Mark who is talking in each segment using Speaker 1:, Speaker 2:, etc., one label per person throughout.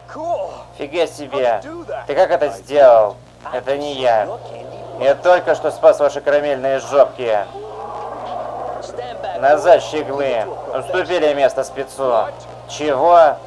Speaker 1: Фига себе. Ты как это сделал? Это не я. Я только что спас ваши карамельные жопки. Назад, щеглы. Уступили место спецу. Чего?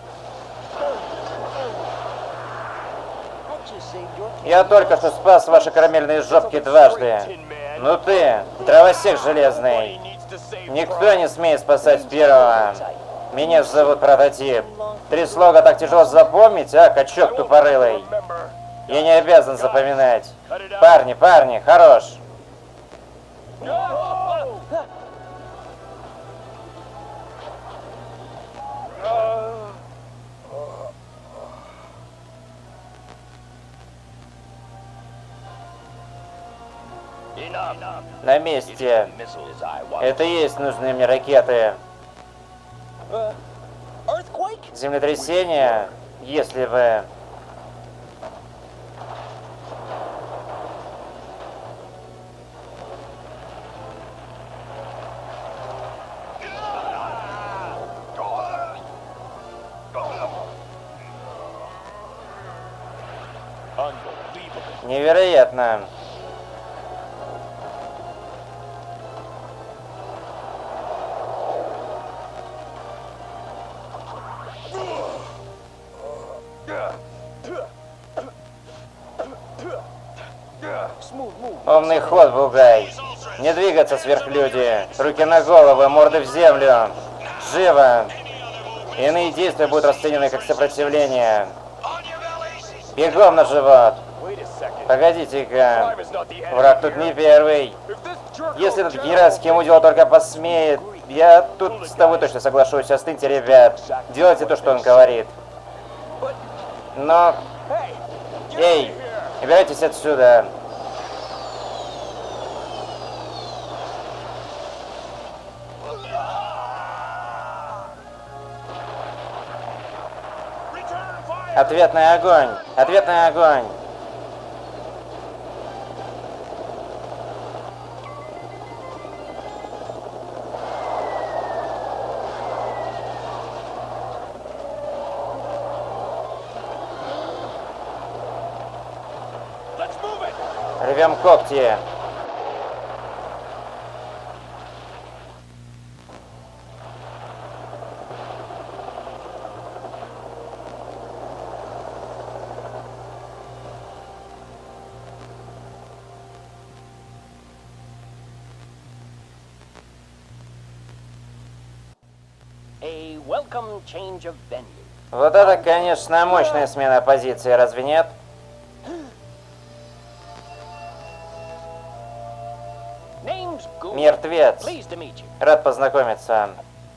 Speaker 1: Я только что спас ваши карамельные жопки дважды. Ну ты, дровосек железный. Никто не смеет спасать первого. Меня зовут Прототип. 3 слога так тяжело запомнить, а, качок тупорылый? Я не обязан запоминать. Парни, парни, хорош. На месте. Это и есть нужные мне ракеты. Землетрясение, если бы... Невероятно. Умный ход, бугай. Не двигаться, сверхлюди. Руки на голову, морды в землю. Живо. Иные действия будут расценены как сопротивление. Бегом на живот. Погодите-ка. Враг тут не первый. Если этот генеральский мудил только посмеет... Я тут с тобой точно соглашусь. Остыньте, ребят. Делайте то, что он говорит. Но... Эй, убирайтесь отсюда. Ответный огонь! Ответный огонь! Рвем когти! Вот это, конечно, мощная смена позиции, разве нет? Мертвец. Рад познакомиться.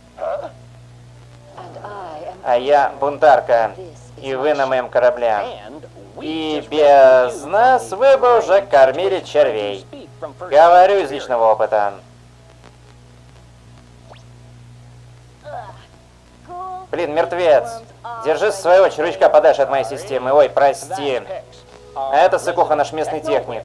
Speaker 1: А я бунтарка. И вы на моем корабле. И без нас вы бы уже кормили червей. Говорю из личного опыта. Блин, мертвец. Держи своего червячка подальше от моей системы. Ой, прости. А это Сыкуха, наш местный техник.